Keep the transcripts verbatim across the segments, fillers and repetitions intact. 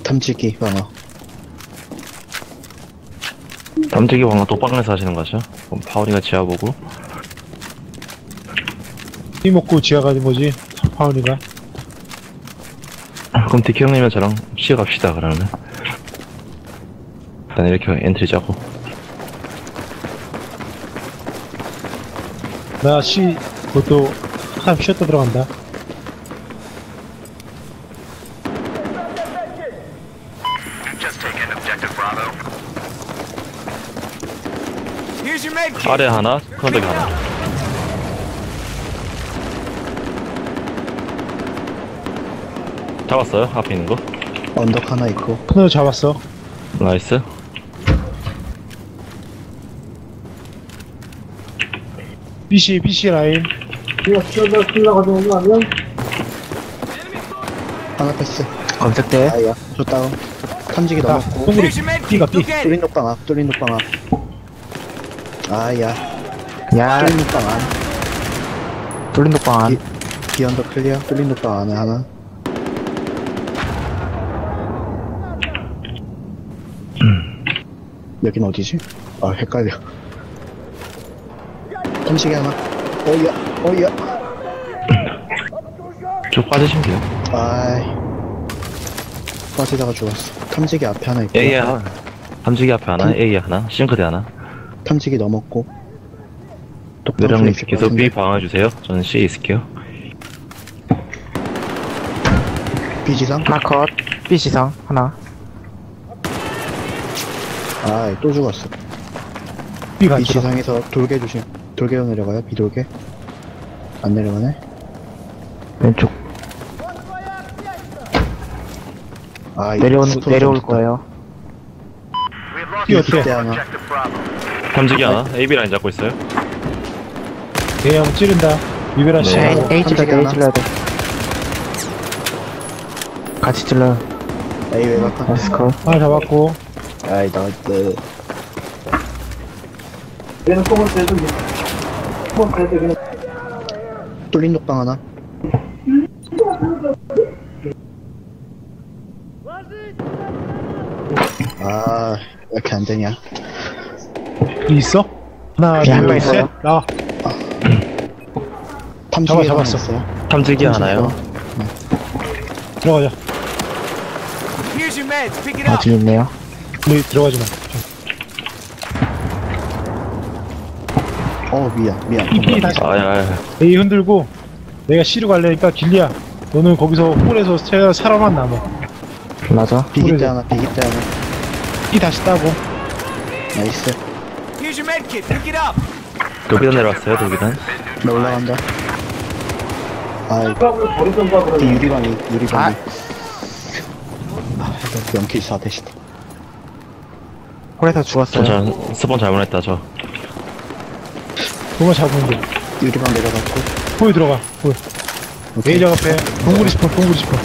탐지기 방어. 탐지기 방어 독방에서 하시는 거죠? 그럼 파울이가 지하 보고. 이 먹고 지하 가는 거지, 파운이가. 그럼 디키 형님이랑 저랑 쉬어 갑시다, 그러면. 일단 이렇게 엔트리 짜고. 나 쉬, 그것도 한참 쉬었다 들어간다. 아래 하나, 컨덕이 하나. 잡았어요? 앞에 있는 거? 언덕 하나 있고. 큰으로 잡았어. 나이스. 비씨, 비씨 라인. 하나 패스. 검색대. 아야. 저 다운. 탐지기 나, 넘었고. 동그리, B가 B. 뚫린 녹방 앞. 뚫린 녹방 앞. 아야. 야, 뚫린 녹방 안. 뚫린 독방 안. B 언덕 클리어. 뚫린 녹방 안에 하나. 여긴 어디지? 아 헷갈려. 탐지기 하나. 어이야. 어이야. 쭉 빠지시면 돼요. 아이. 빠지다가 죽었어. 탐지기 앞에 하나 있고. A 하나. 탐지기 앞에 하나, A 하나, 싱크대 하나. 탐지기 넘었고. 노량님 계속 B 방어해주세요. 저는 C 있을게요. B지상? 하나 컷. B 시상. 하나. 아이 또 죽었어. B 같이. B지상에서 돌게 조심. 돌게로 내려가요. B돌게. 안 내려가네. 왼쪽. 아, 내려온, 수- 내려올 수정 거예요. B 어때? 때 하나. 탐지기 하나, A, B 라인 잡고 있어요. 대형 찌른다. 위베라 씨. 네. A, A 찔러야 돼, A 하나. 찔러야 돼. 같이 찔러요. A 외곽 하나. 나이스 컷. 하나 잡았고. 아이 나이스. 뚫린 녹방 하나. 아, 왜 이렇게 안 되냐? B 있어? 하나, B 한명 둘, 셋. 있어요. 나. 탐지기 잡아, 하나 잡았어. 있어요. 탐지기 하나요. 들어가자. 아, 뒤에 있네요. 우리 들어가지 마. 어, 미안, 미안. B, B 다시. 아야, 아야. A 흔들고 내가 C로 갈래니까 길리야. 너는 거기서 홀에서 세- 살아만 남아. 맞아. 비기 때 모르겠어. 하나, 비기 때 하나. B 다시 따고. 나이스. 도비단 내려왔어요, 도비단. 나 올라간다. 아이, 이 유리방이, 유리방이. 아, 연킬 사 대시다. 홀에서 죽었어요. 저, 스폰 잘못했다, 저. 그만 잡으면 돼. 유리방 내려갔고. 홀 들어가. 홀. A 작업해. 동굴이 스폰, 동굴이 스폰.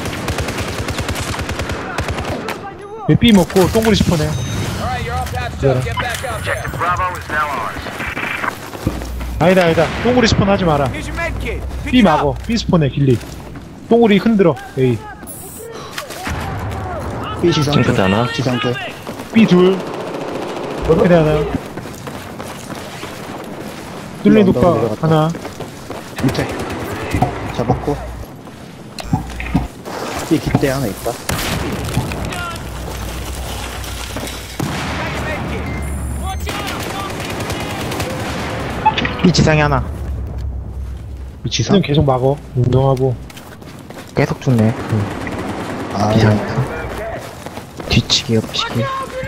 얘 B 먹고 동굴이 스폰해. 아니다, 아니다. 동굴이 스폰 하지 마라. B 막어. B 스폰해, 길리. 동굴이 흔들어. A. B 지상. 싱크대 하나. 지상 때. B 둘. 그래 하나. 뚫린 언덕으로 독박 내려갔다. 하나. 밑에. 잡았고. B 기대 하나 있다. B 지상에 하나. B 지상. C는 계속 막어. 운동하고. 계속 죽네. 아, 비상에서. 뒤치기, 옆치기.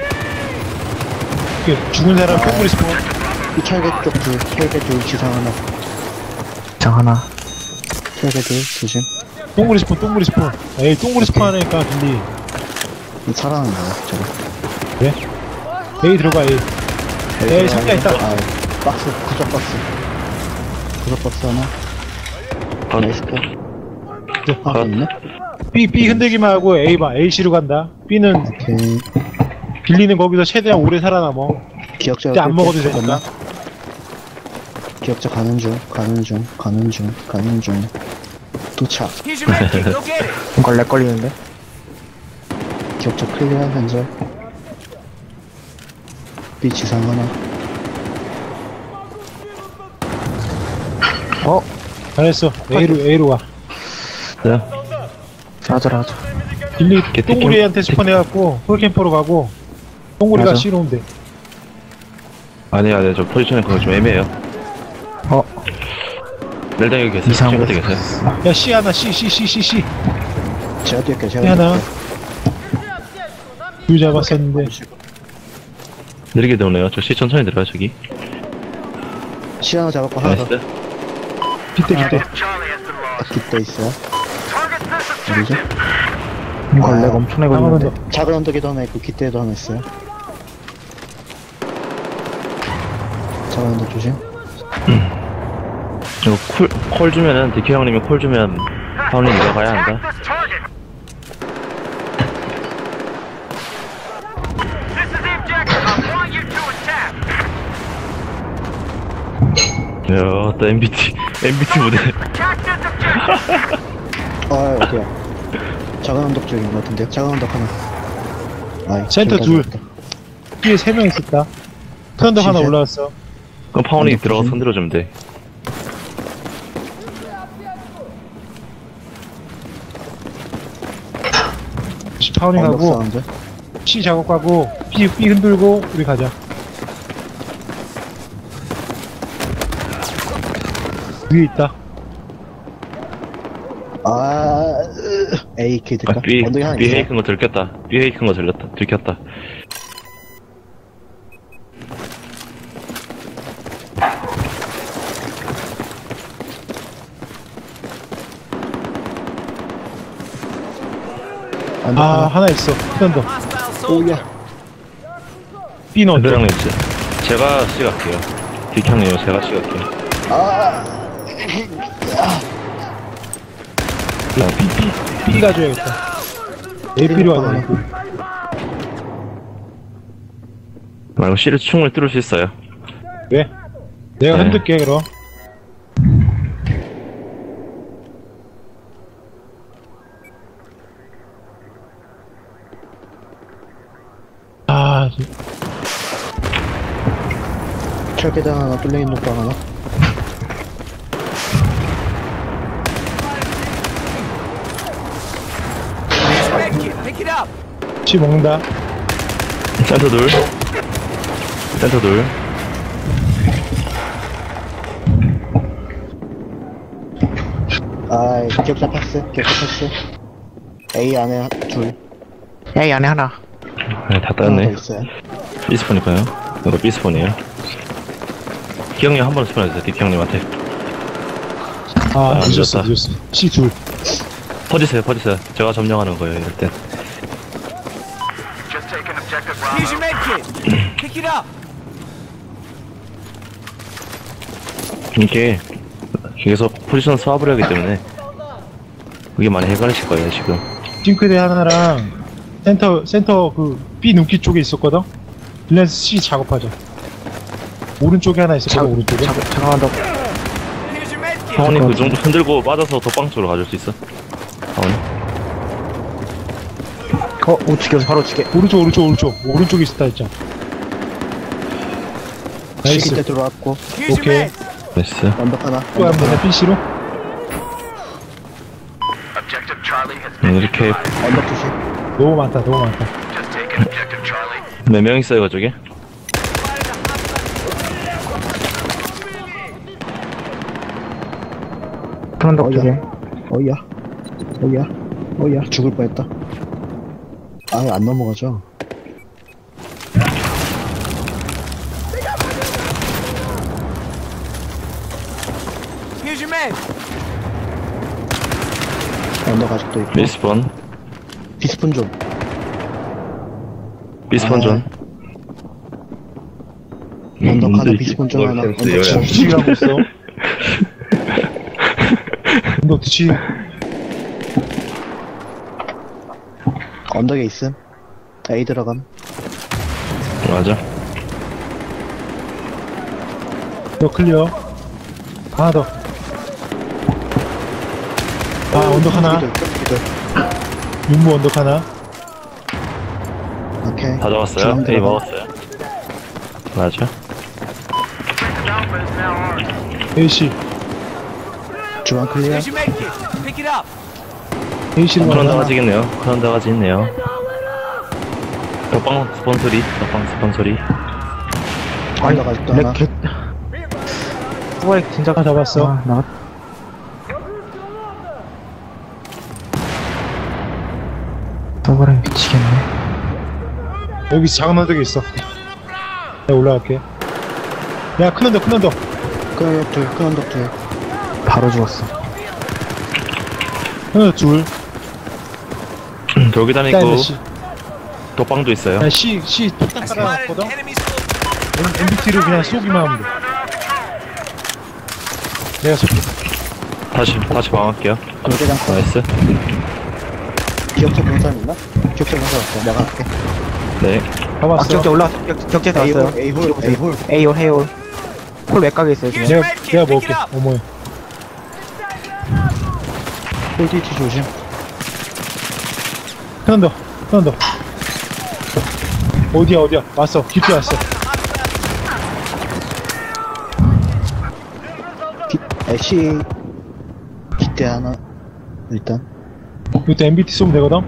이렇게 죽은 사람 동굴이 스폰. 이 철개 쪽 둘, 철개 둘, 지상 하나. 장 하나. 철개 둘, 조심. 동굴이 스폰, 동굴이 스폰. 에이, 동굴이 스폰 하니까 길리. 이 살아난 거야, 저거. 그래? A 들어가, A. 에이, 상자 있다. 아, 박스, 구석 박스. 구석 박스 하나. 아, 나이스 컷. 아, 있네? B, B 흔들기만 하고 A 봐. A C로 간다. B는 오케이. 빌리는 거기서 최대한 오래 살아남어. 기억자. 그때 안 먹어도 뺄게. 되니까. 기억자 가는 중, 가는 중, 가는 중, 가는 중. 도착. 이걸 렉 걸리는데? 기억자 클리어 현재. B 지상 하나. 어? 잘했어. A로, A로 와. 네. 라자, 라자. 빌리 개- 똥구리한테 스폰해갖고 홀캠퍼로 가고 똥구리가 맞아. C로 온대. 아니, 아니, 저 포지션이 그거 좀 애매해요. 어? 일단 여기 계세요. 이상한 지금 거 계세요. 야, C 하나, C, C, C, C, C. 제가 뛸게요, C 제가 하나. 뛸게요. 둘 잡았었는데. 느리게 들어오네요. 저 C 천천히 들어요, 저기. C 하나 잡았고 하나 더. 나이스. 기대, 기대. 깃대 있어요. 어디죠? 걸레가 엄청나게 하나만 걸리는데. 더. 작은 언덕에도 하나 있고 깃대에도 하나 있어요. 작은 언덕 조심. 이거 콜, 콜 주면은, 디케 형님이 콜 주면, 파울님 내려가야 한다. 야, 또 엠비티, 엠비티 무대. 아, 어디야? 작은 언덕 쪽인 것 같은데요? 작은 언덕 하나. 아이, 센터 둘다 둘. 잡았다. 뒤에 세 명 있었다. 트런더 하나 진짜? 올라왔어. 그럼 파울님 언덕 들어가서 조심. 손들어주면 돼. C 파운딩 언덕 하고 사운드. C 작업하고 B, B 흔들고 우리 가자. 위에 있다. 아, 으, A 킬 아, 들까? B, 언덕에 하나 B 있어. 헤이큰 거 들켰다. B 헤이큰 거 들렸다. 들켰다. 언덕 아, 하나. 하나 있어. 트런더. 오야. B는 언제? 그랑님 제가 C 갈게요. 디케 형님 제가 C 갈게요. 아, B, B 가줘야겠다. A 필요하네. 말고 C를 충분히 뚫을 수 있어요. 왜? 내가 네. 흔들게, 그럼. 아, 지- 철계단 하나, 뚫려있는 녹방 하나. C 먹는다. 센터 둘. 센터 둘. 아이, 기억자 패스, 기억자 패스. A 안에 한- 둘. 야, 이 안에 하나. 네, 다 하나 더 따였네. 있어요. B스폰일까요? 이거 B스폰이에요. 기형님 한 번 스폰해주세요. 디케 형님한테. 아, 아, 늦었어, 늦었다. 늦었어. C 둘. 퍼지세요, 퍼지세요. 제가 점령하는 거예요, 이럴 땐. Here's your med kit. Pick it up. 이게 계속 포지션 스왑을 하기 때문에 그게 많이 헷갈리실 거예요, 지금. 징크대 하나랑 센터, 센터 그 B 눈기 쪽에 있었거든? 릴랜스 C 작업하자. 오른쪽에 하나 있었거든, 오른쪽에. 자, 잠깐만 더. Here's your med kit. 사원님 그 정도 흔들고 빠져서 덕방 쪽으로 가줄 수 있어? 사원님? 어, 우측에서 바로 우측에. 오른쪽, 오른쪽, 오른쪽. 오른쪽에 있었다 했잖아. C 나이스. 깃대 들어왔고. Here's your 오케이. med. 나이스. 언덕 하나. 또 하면 되나, 피씨로? 음, 이렇게 언덕 조심. 너무 많다, 너무 많다. 몇 명 있어요, 그쪽에? 트런더 어이야. 쪽에. 어이야. 어이야. 어이야. 죽을 뻔했다. 아예 안 넘어가죠. Here's your med. 언덕 아직도 있고. B스폰. 비스폰 좀. B스폰 전. 언덕 하나, 비스폰 좀 하나. 언덕 좀. 뒤치기 하고 있어. 너 뒤치, 언덕에 있음. A 들어감. 맞아. 너 클리어. 하나 더. 아, 언덕 하나. 기절, 기절. 윤무 언덕 하나. 오케이. 다 잡았어요? 중앙 A 들어가. 먹었어요. 맞아. A씨 중앙 클리어. Here's your med kit. Pick it up. A씨로 그런 가자. 다가지겠네요. 그런 다가지 있네요. 덕방 스폰 소리. 덕방 스폰 소리. 언더가 또 렉 하나. 개... 뚜바리 진짜 하나 잡았어. 아, 나 뚜바리 미치겠네. 여기 작은 언덕에 있어. 내가 올라갈게. 야, 큰 언덕, 큰 언덕. 큰 언덕 둘, 큰 언덕 둘. 바로 죽었어. 큰 언덕 둘. 돌기 일단 다니고 C. 덕방도 있어요. 야, C, C 뚝딱 Spotted 깔아놨거든? an enemy soldier. 엠비티를 그냥 쏘기만 하면 돼. 내가 쏠게. 다시 다시 방할게요. 돌대장 컷. 나이스. 기억자 본 사람 있나? 기억자 본 사람 없어. 내가 할게. 네. 아, 잡았어. 격제 올라왔어. 격, 격제 다 왔어요. A홀, A홀, A홀. A홀, A홀. 홀 외곽에 있어요, 지금. 내가, 내가 먹을게. 어머야. 홀디티 조심. 큰 언덕, 큰 언덕. 어디야, 어디야. 왔어. 깊이 왔어. 기, 애쉬. 기대 하나. 일단. 이것도 엠비티 쏘면 되거든?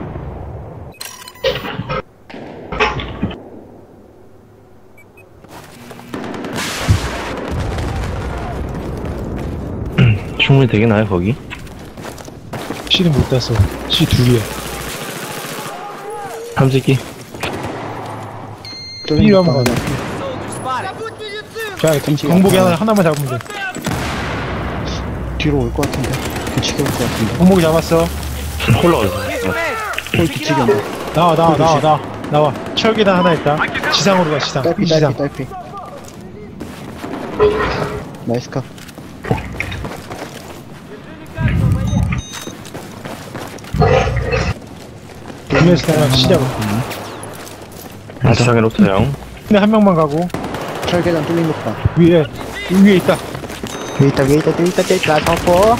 충분히 되겠나요 거기? C는 못 땄어. C 둘이야. 탐지기. B로 한번 가자. Soldier spotted. 자, 경복이 하나, 하나만 잡으면 돼. 뒤로 올 것 같은데. 뒤치기 올 것 같은데. 경복이 잡았어. 홀로 Here's 가세요. your med. 홀 뒤치기 온다. 나와, 나와, 나와, 나와. 나와. 철계단 하나 있다. 지상으로 가, 지상. 딸피, 지상. 딸피, 딸피. 나이스 카. 돌면서 나가 시작을. 지상에 놓쳐요. 근데 한 명만 가고, 철계단 뚫린 것 봐. 위에, 위에 있다. 위에 있다, 위에 있다, 위에 있다, 위에 있다. 잡고.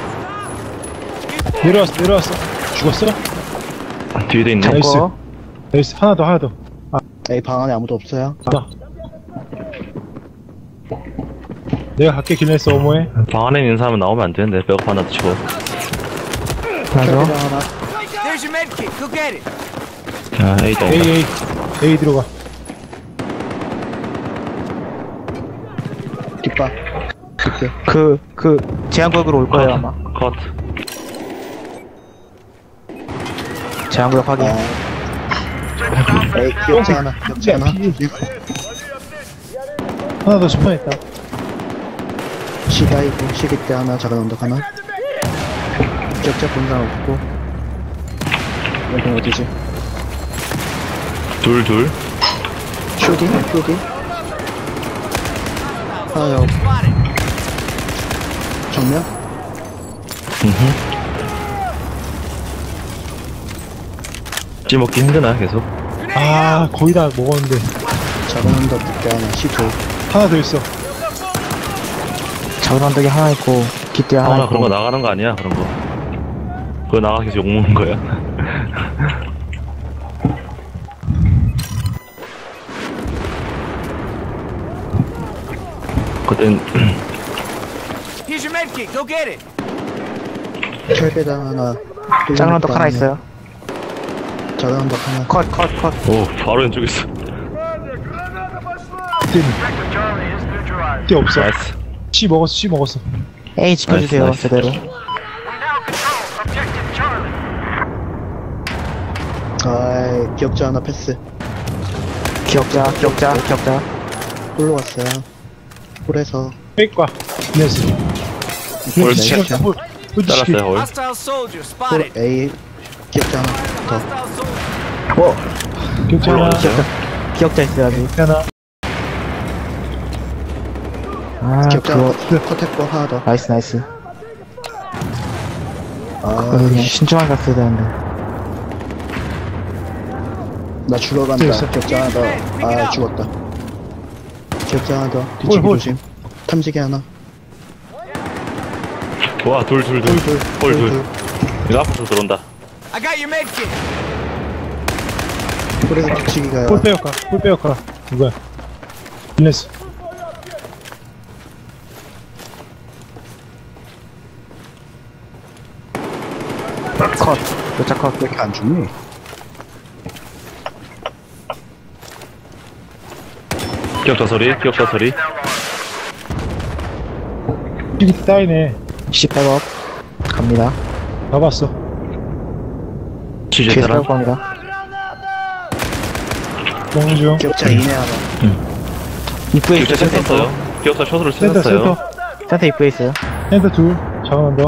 내려왔어, 내려왔어. 죽었어? 뒤에도 있네. 나이스. 잡고. 나이스. 하나 더, 하나 더. 에이, 방 안에 아무도 없어요. 나. 내가 갈게, 길레스 어머에. 방 안에 있는 사람은 나오면 안 되는데 백업 하나 치고. 맞아. 철계단 하나. There's your med kit. Go get it. 자 A 다 A, A. A 들어가. 뒷바. 뒷배. 그, 그, 제한구역으로 올 거예요, 아마. 컷. 제한구역 확인. 아. 에이, 기억자 하나. 기억자 하나. 하나 더 스폰했다. 시다이브, 시기대 하나, 작은 언덕 하나. 기억자 본 사람 없고. 여긴 어디지? 둘 둘. 쇼딩? 쇼딩? 하나 여 Spotted. 정면? 음흠. 찌먹기 힘드나 계속? 아, 거의 다 먹었는데. 작은 언덕 뒷대 하나, 시둘. 하나 더 있어. 작은 언덕이 하나 있고, 깃대 하나 하나 있고. 그런 거 나가는 거 아니야 그런 거? 그거 나가 계속 욕 먹는 거야? 그땐 Here's your med kit. Go get it. 철계단 하나. 뚫린 작은 언덕 것도 하나 아니네. 있어요. 작은 언덕 하나. 컷, 컷, 컷. 오 바로 왼쪽에 있어. 그때는. 그때 없어. 나이스. C 먹었어, C 먹었어. A 지켜주세요, 나이스, 나이스. 제대로. 아이, 기억자 하나 패스. 기억자, 기억자, 기억자. 홀로 왔어요. 홀에서. 백과. 길레스. 홀 길레스 네. 치고, 홀, 홀 치기. 잘랐어요 홀. Hostile soldier 홀 spotted. A. 기억자 하나 더. Hostile soldier. 어, 기억자 하나. 올라왔어요. 기억자 있어야지. 하나. 아, 기억자 그거. 하나. 커택거 하나 더. 나이스, 나이스. 아, 그거 그냥 신중하게 갔어야 되는데. 나 죽어간다. 됐어. 기억자 하나 더. 아, 죽었다. 기억자 하나 더. 뒤치기 홀, 홀. 조심. 탐지기 하나. 와 둘 둘 둘. 홀 둘. 홀 둘. 이거 앞으로 들어온다. I got your med kit. 그래서 뒤치기 가요. 볼 빼어가 볼 빼어가 누구야 릴랜스 컷. 도착 컷. 왜 이렇게 안 죽니? 기억자 소리, 기억자 소리. 찌기 따이네 씨 백업. 갑니다. 나봤어 취재 뒤에서 테란. 백업 갑니다. 먹는 중 기억자 이내 하나. 입구에 기억자 있어요. 센터. 쳤었어요. 기억자 숏으로 센터 쳤었어요. 센터 센터 입구에 있어요. 센터 둘 작은 언더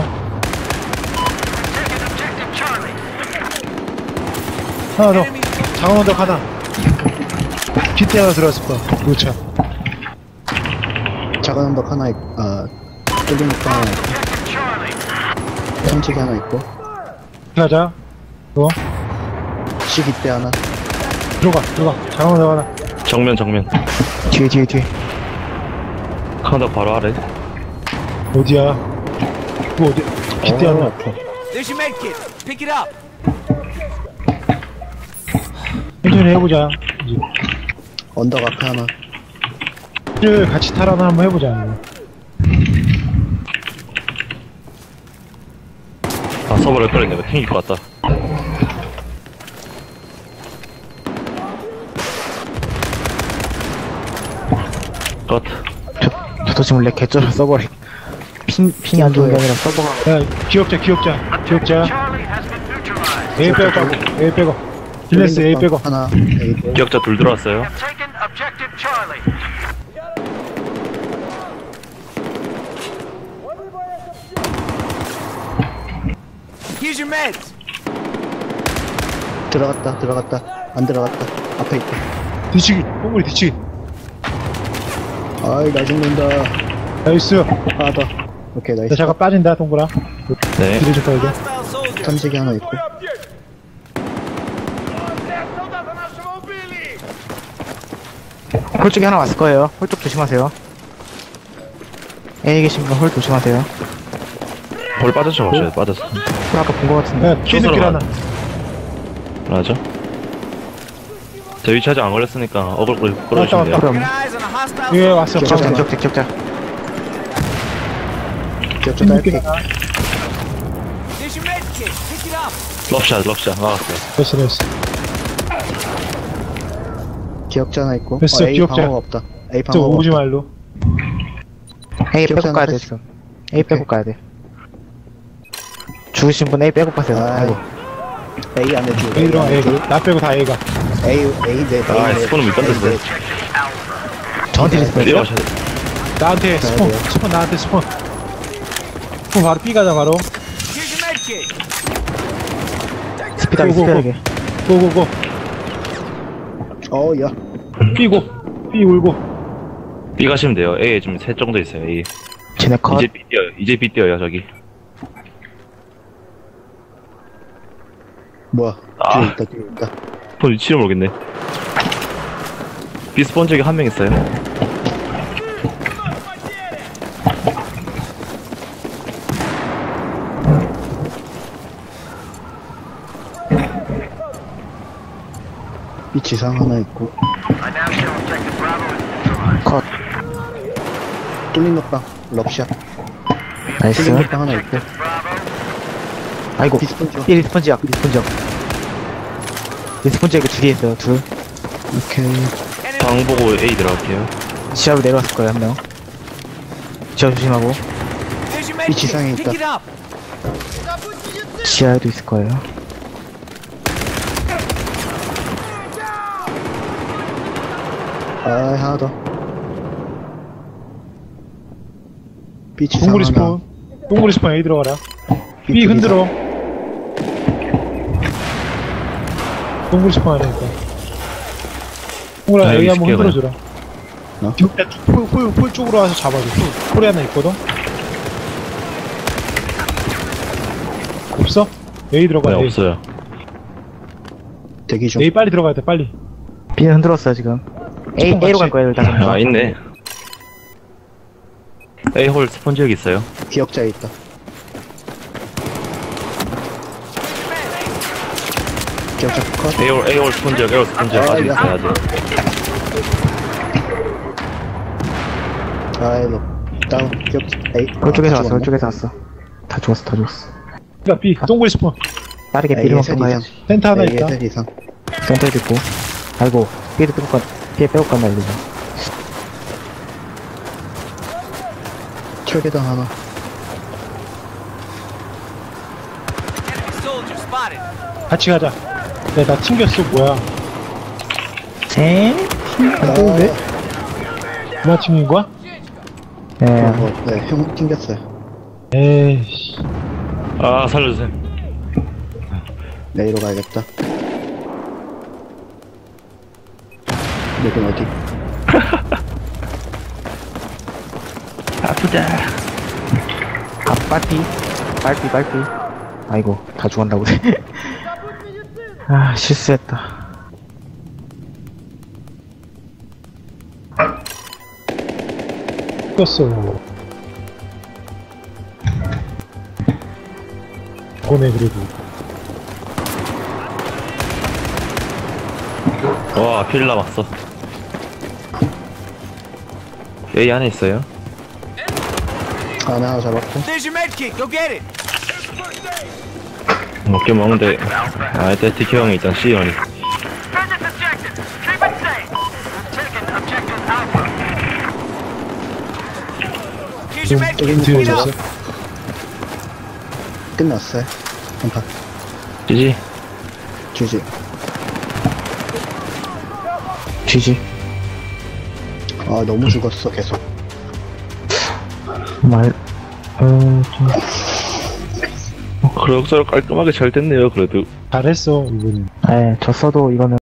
하나 더 Enemy. 작은 언더 하나 기태 하나 들어갔을 거야 그렇죠 작은 언덕 하나 있고, 아, 뚫린 거 하나 있고. 탐지기 하나 있고. 가자 너 시기 때 하나. 들어가 들어가 작은 언더 하나 정면, 정면. 뒤에 뒤에 뒤에. 하나 바로 아래. 어디야 그거 어디 기태 어, 하나 오케이. There's your med kit. Pick it up. 천천히 해보자 이제 언덕 앞에 하나. 를 같이 타라나 한번 해보자 이거. 아, 서버를 끌었네. 이거 튕길 것 같다. 컷. 저도 지금 렉 개쩔어 서버에. 핑, 핑이 안 좋은 게 아니라 서버가. 야 기억자 기억자 기억자 A 빼고 가고 A 빼고 딜레스 A 빼고 하나. A 빼고. 기억자 둘 들어왔어요. Here's your meds. 들어갔다, 들어갔다. 안 들어갔다. 앞에 있다. 뒤치기 똥구리 뒤치기 아이, 나 죽는다. 나이스 하나 더. 오케이, 나 나이스. 잠깐 빠진다 동그라 네. 뒤를 좀 가야 돼 Hostile soldier. 탐지기 하나 있고. 홀 쪽에 하나 왔을 거예요. 홀 쪽 조심하세요. A에 계신 분 홀 조심하세요. 볼 빠졌죠, 혹시? 빠졌어. 홀 아까 본 거 같은데. 야 뒤늦길 하나 맞아. 제 위치 아직 안 걸렸으니까 어글 끌- 왔다, 끌어주시면 돼요. 그럼. Got eyes on a hostile 예 soldier. 왔어 기억자, 기억자. 기억자, 기억자. 기억자 뒤늦길 딸피. 하나 There's your med kit. Pick it up. 럽샷, 럽샷. 막았어요. 됐어 됐어 기억자 하나 있고. 됐어, 어, A 기억자. 방어가 없다. A 저 방어가 오지 없다. 말로 A 기억자 빼고 가야 돼, 하나 지금. A 빼고 가야 돼. 죽으신 분 A 빼고 가세요. 아이. 아이고. A 안에 주. A 들어가 A 나 빼고 다 A가 A, A 네. 아, A 네. 스폰은 못 던졌어요. A 네. 저한테 리스폰 해요? 내려가셔야 돼. 나한테 가야 스폰 돼요. 스폰 나한테 스폰 스폰 바로 B 가자 바로 Here's your med kit. 스피드하게, 고, 고, 고. 스피드하게. 고고고 어, 야. B고 B 울고 B 가시면 돼요. A에 지금 셋 정도 있어요, A. 쟤네 컷. 이제 B 뛰어요. 이제 B 뛰어요, 저기. 뭐야. 아. 뒤에 있다, 뒤에 있다. 스폰 위치를 모르겠네. B 스폰 쪽에 한 명 있어요. B 지상 하나 있고. 컷. 뚫린 넉방. 럽샷. 나이스. 뚫린 넉방 하나 있고. 아이고. 비스폰 쪽. B 리스폰 지역, 리스폰 지역. 리스폰 지역에 둘이 있어요, 둘. 오케이. Enemy. 방 보고 A 들어갈게요. 지하로 내려왔을 거예요, 한 명. 지하 조심하고. There's your med 이 kit. 지상에 Pick 있다. it up. 지하에도 있을 거예요. 아, 하나 더. B 지상 동굴이 하나. 스폰 동굴이 스폰 A 들어가라 B B 흔들어 동굴이 스폰 하니까 동굴아 아, A 여기 한번 있을게요, 흔들어주라 어? 뒤에 폴, 폴, 폴 쪽으로 와서 잡아줘 폴, 폴이 하나 있거든 없어? A 들어가 네, A. 없어요. 대기 중. A 빨리 들어가야 돼 빨리 B는 흔들었어요, 지금. A, 스폰 A로 같이. 갈 거예요, 일단. 아, 있네. A 홀 스폰 지역 있어요. 기억자에 있다. 기억자 컷. 에올, 에올 스폰지역, 에올 스폰지역 아, 아직 야. 있어요, 아직. 아이고, 다운. 기억자, 에이. 그쪽에서 아, 왔어, 죽었네. 그쪽에서 왔어. 다 죽었어, 다 죽었어. 야, B, 동굴 스폰. 빠르게 에이, B를 셋 먹고 이상. 가야지. 텐트 하나 에이, 있다. 셋 이상. 센터에도 있고. 아이고, B를 빼고 간, B에 빼고 간다, 이거. 철계단 하나. Enemy soldier spotted. 같이 가자. 야, 나 튕겼어, 뭐야. 에? 안 되는데? 누가 튕긴 거야? 예. 어, 네, 형 튕겼어요. 에이씨. 아, 살려주세요. 내일로 가야겠다. 여긴 어디? 아프다. 아, 빨리. 빨리, 빨리. 아이고, 다 죽었다고. 아, 실수했다. 튕겼어. 거네, 그래도. 와, 필 남았어. 여기 안에 있어요. 하나 잡았고. There's your med kit. Go get it. 먹게 먹는데, 아, 일단 디키 형이 있잖아, C형이. Here's your med 여기 kit. 있는 Pick it 거 up. 줬어. 끝났어요. 한판. 지지? 주지. 쥐지. 아, 너무 죽었어, 계속. 말, 어, 좀. 그럭저럭 깔끔하게 잘 됐네요, 그래도. 잘했어, 이번엔. 예, 졌어도 이거는